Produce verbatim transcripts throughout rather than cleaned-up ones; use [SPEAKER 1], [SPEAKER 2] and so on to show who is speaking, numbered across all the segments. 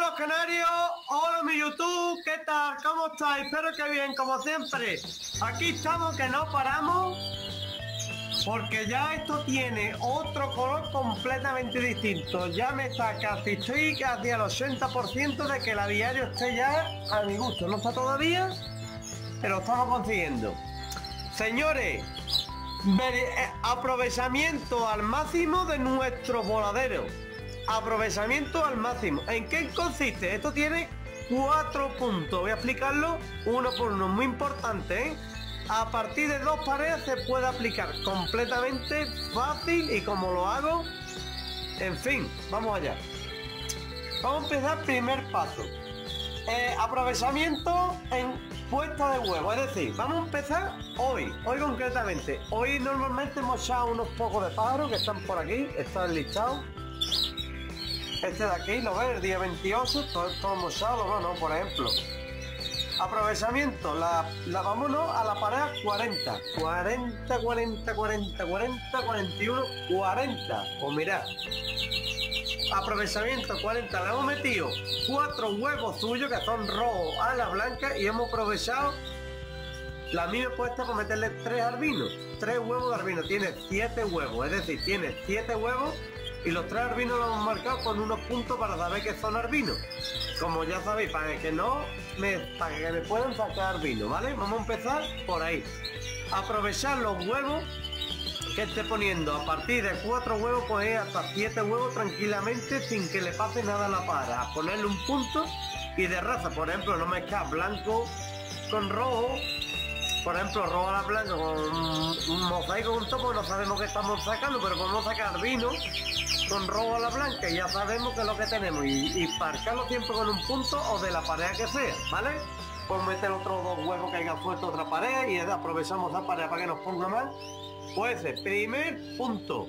[SPEAKER 1] los canarios, hola mi YouTube, ¿qué tal? ¿Cómo estáis? Espero que bien, como siempre. Aquí estamos que no paramos, porque ya esto tiene otro color completamente distinto. Ya me está casi, estoy casi al ochenta por ciento de que la diario esté ya a mi gusto. No está todavía, pero estamos consiguiendo. Señores, aprovechamiento al máximo de nuestro voladero. Aprovechamiento al máximo. ¿En qué consiste? Esto tiene cuatro puntos. Voy a explicarlo uno por uno. Muy importante, ¿eh? A partir de dos paredes se puede aplicar completamente fácil. Y como lo hago, en fin, vamos allá. Vamos a empezar. Primer paso, eh, aprovechamiento en puesta de huevo. Es decir, vamos a empezar hoy. Hoy concretamente. Hoy normalmente hemos echado unos pocos de pájaros que están por aquí. Están listados. Este de aquí, ¿lo ves? El día veintiocho, todo esto hemos echado, ¿no? ¿no? Por ejemplo. Aprovechamiento, la, la vámonos a la pareja cuarenta. cuarenta, cuarenta, cuarenta, cuarenta, cuarenta y uno, cuarenta. Pues mirad. Aprovechamiento cuarenta. Le hemos metido cuatro huevos suyos que son rojos a la blanca y hemos aprovechado la misma puesta para meterle tres albinos. Tres huevos de albino. Tiene siete huevos, es decir, tiene siete huevos. Y los tres albinos los hemos marcado con unos puntos para saber que son albinos. Como ya sabéis, para que no me, para que me puedan sacar albinos, ¿vale? Vamos a empezar por ahí. Aprovechar los huevos que esté poniendo. A partir de cuatro huevos, pues hasta siete huevos tranquilamente sin que le pase nada a la para. A ponerle un punto y de raza, por ejemplo, no mezclar blanco con rojo. Por ejemplo, rojo a la blanca con un, un mosaico junto, pues no sabemos qué estamos sacando, pero podemos sacar vino con rojo a la blanca y ya sabemos que es lo que tenemos. Y, y marcarlo siempre con un punto o de la pared que sea, ¿vale? Pues meter otros dos huevos que hayan puesto otra pared y aprovechamos la pared para que nos ponga más. Pues ese primer punto.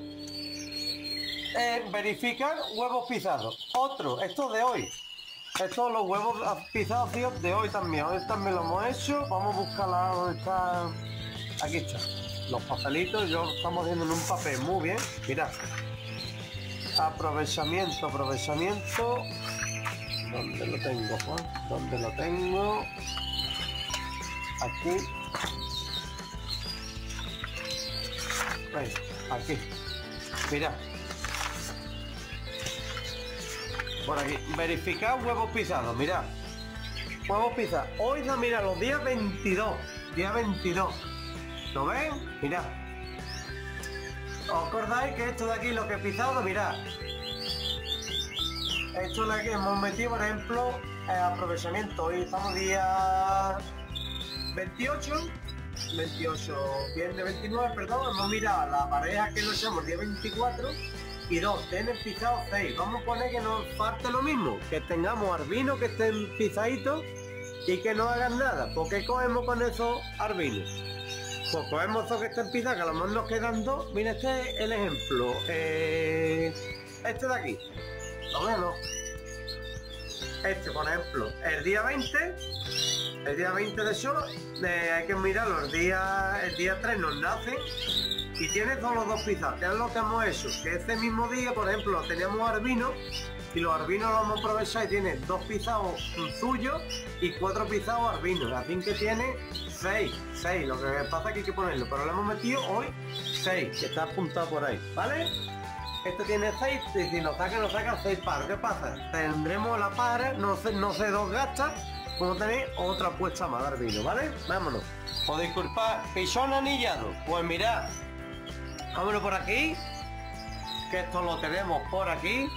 [SPEAKER 1] Eh, verificar huevos pisados. Otro, esto de hoy. Estos los huevos pisados, tío, de hoy también. Hoy también lo hemos hecho. Vamos a buscarla donde está. Aquí está. Los papelitos, yo estamos haciendo en un papel. Muy bien. Mirad. Aprovechamiento, aprovechamiento. ¿Dónde lo tengo, Juan? ¿Dónde lo tengo? Aquí. Ahí, aquí. Mirad. Por aquí, verificar huevos pisados, mirad. Huevos pisados. Hoy no, mira, los días veintidós. Día veintidós. ¿Lo ven? Mirad. ¿Os acordáis que esto de aquí, lo que he pisado, mirad? Esto es lo que hemos metido, por ejemplo, el aprovechamiento. Hoy estamos día veintiocho. veintiocho, viernes veintinueve, perdón. Hemos mirado la pareja que lo echamos día veinticuatro. Y dos, tienen pisados seis. Vamos a poner que nos falte lo mismo, que tengamos albinos que estén pisaditos y que no hagan nada. ¿Por qué cogemos con esos albinos? Pues cogemos esos que estén pisados, que a lo mejor nos quedan dos. Mira, este es el ejemplo. Eh, este de aquí. ¿Lo ven, no? Este, por ejemplo, el día veinte. El día veinte de eso, eh, hay que mirarlo. El día, el día tres nos nace. Y tiene solo dos pisados, que es lo que hemos hecho. Que ese mismo día, por ejemplo, teníamos albinos y los albinos los hemos aprovechado y tiene dos pisados suyos y cuatro pisados albinos. Así que tiene seis, seis. Lo que pasa es que hay que ponerlo, pero lo hemos metido hoy seis, que está apuntado por ahí, ¿vale? Este tiene seis, y si nos saca, nos saca seis pares. ¿Qué pasa? Tendremos la para, no se, no se dos gasta, como tenéis otra puesta más de albino, ¿vale? Vámonos. Os disculpad, pichón anillado. Pues mirad. Vámonos por aquí, que esto lo tenemos por aquí.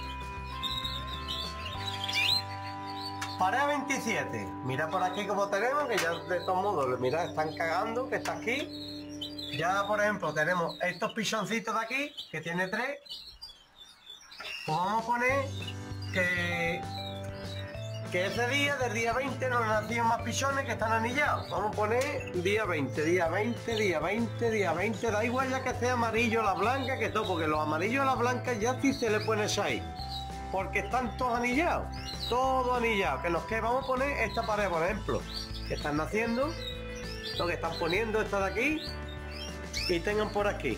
[SPEAKER 1] Pared veintisiete. Mira por aquí como tenemos, que ya de todos modos, mirad, están cagando, que está aquí. Ya, por ejemplo, tenemos estos pichoncitos de aquí, que tiene tres. Pues vamos a poner que, que ese día, del día veinte, nos nacían más pichones que están anillados. Vamos a poner día veinte, día veinte, día veinte, día veinte. Da igual ya que sea amarillo la blanca que todo, porque los amarillos a la blanca ya sí se le pueden echar ahí. Porque están todos anillados, todos anillados. Que nos que vamos a poner esta pared, por ejemplo, que están naciendo, lo que están poniendo esta de aquí, y tengan por aquí.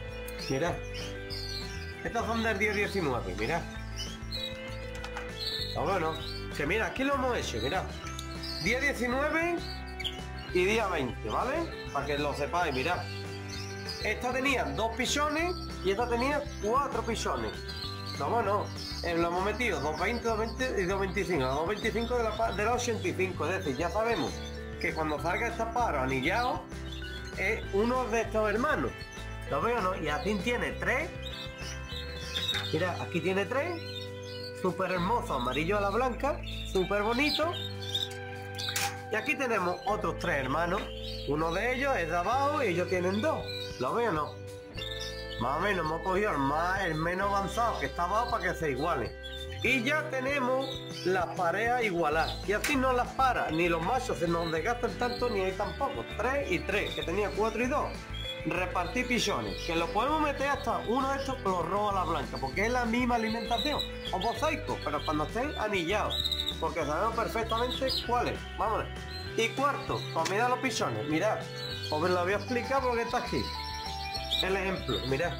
[SPEAKER 1] Mirad. Estos son del día diecinueve, mirad. No, bueno, que mira, aquí lo hemos hecho, mira. Día diecinueve y día veinte, ¿vale? Para que lo sepáis, mirad. Esta tenía dos pichones y esta tenía cuatro pichones. No, bueno, eh, lo hemos metido dos veinte, dos veinte y dos veinticinco. dos veinticinco de la, de la ochenta y cinco. Es decir, ya sabemos que cuando salga esta paro anillado es uno de estos hermanos. ¿Lo veo, no? Y así tiene tres. Mira, aquí tiene tres. Súper hermoso, amarillo a la blanca. Súper bonito. Y aquí tenemos otros tres hermanos. Uno de ellos es de abajo y ellos tienen dos. ¿Lo veo, no? Más o menos hemos cogido el, más, el menos avanzado que está abajo para que se iguale. Y ya tenemos las parejas igualadas. Y así no las para, ni los machos se nos desgastan tanto, ni hay tampoco. Tres y tres, que tenía cuatro y dos. Repartir pichones, que lo podemos meter hasta uno de estos con los rojos a la blanca, porque es la misma alimentación. O mosaico, pero cuando estén anillados. Porque sabemos perfectamente cuáles. Vámonos. Y cuarto, comida a los pichones. Mirad, os lo voy a explicar porque está aquí. El ejemplo, mirad.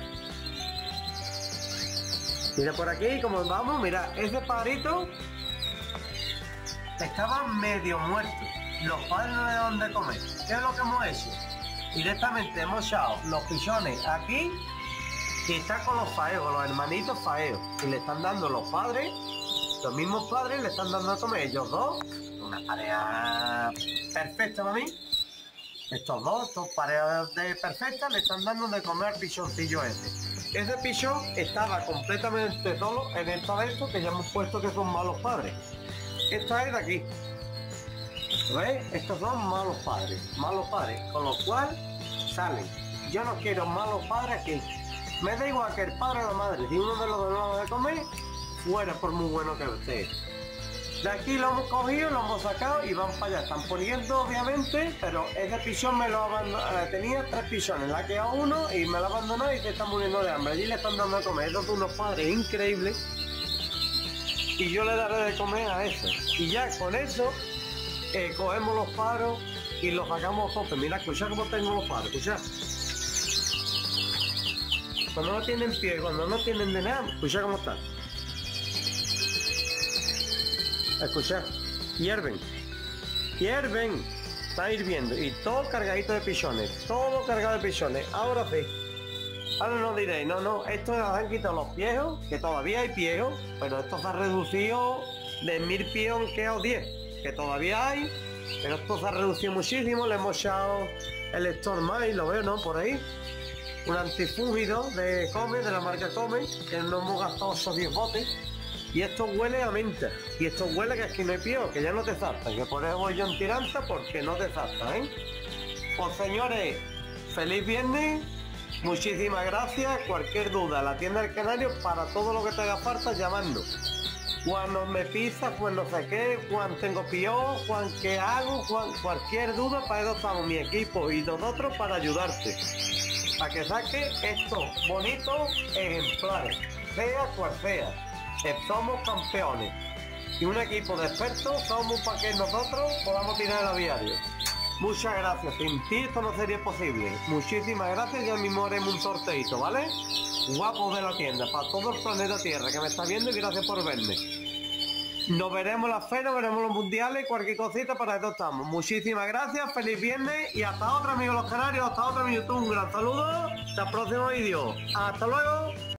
[SPEAKER 1] Mira por aquí, como vamos, mirad, ese pajarito estaba medio muerto. Los padres no le daban de comer. ¿Qué es lo que hemos hecho? Directamente hemos echado los pichones aquí y está con los faeos, los hermanitos faeos. Y le están dando los padres, los mismos padres le están dando a comer ellos dos. Una pareja perfecta para mí. Estos dos, estos parejas de perfectas, le están dando de comer al pichoncillo ese. Ese pichón estaba completamente solo en el talento que ya hemos puesto que son malos padres. Esta es de aquí. ¿Veis? Estos son malos padres. Malos padres. Con lo cual salen. Yo no quiero malos padres aquí. Me da igual que el padre o la madre. Si uno de los dos no de comer, fuera por muy bueno que esté. De aquí lo hemos cogido, lo hemos sacado y van para allá. Están poniendo, obviamente, pero ese pichón me lo abandonó. Tenía tres pichones, la quedado uno y me lo abandonó y se está muriendo de hambre. Allí le están dando de comer. Esos son unos padres increíbles. Y yo le daré de comer a eso. Y ya con eso, eh, cogemos los paros y los sacamos a tope. Mira, escucha cómo tengo los paros, escucha. Cuando no tienen pie, cuando no tienen de nada, escucha cómo están. Escuchad, hierven, hierven, está hirviendo y todo cargadito de pichones, todo cargado de pichones. Ahora sí, ahora no diréis, no, no, esto se han quitado los piejos, que todavía hay piejos, pero esto se ha reducido de mil piejos, han quedado diez, que todavía hay, pero esto se ha reducido muchísimo. Le hemos echado el Stormite, lo veo, ¿no? Por ahí, un antifúngido de Come, de la marca Come, que no hemos gastado esos diez botes. Y esto huele a menta. Y esto huele que aquí no hay pío, que ya no te salta. Que por eso voy yo en tiranza porque no te salta, ¿eh? Pues señores, feliz viernes. Muchísimas gracias. Cualquier duda, la tienda del Canario, para todo lo que te haga falta, llamando. Cuando me pisas, pues no sé qué, cuando tengo pío, cuando qué hago, cuando, cualquier duda, para eso estamos mi equipo y nosotros para ayudarte. Para que saque estos bonitos ejemplares, sea cual sea. Somos campeones y un equipo de expertos somos para que nosotros podamos tirar el aviario. Muchas gracias, sin ti esto no sería posible. Muchísimas gracias, ya mismo haremos un sorteito, ¿vale? Guapos de la tienda, para todo el planeta Tierra que me está viendo, y gracias por verme. Nos veremos en la feria, veremos los mundiales, cualquier cosita, para eso estamos. Muchísimas gracias, feliz viernes y hasta otra, amigos los canarios, hasta otra, mi YouTube. Un gran saludo, hasta el próximo vídeo. Hasta luego.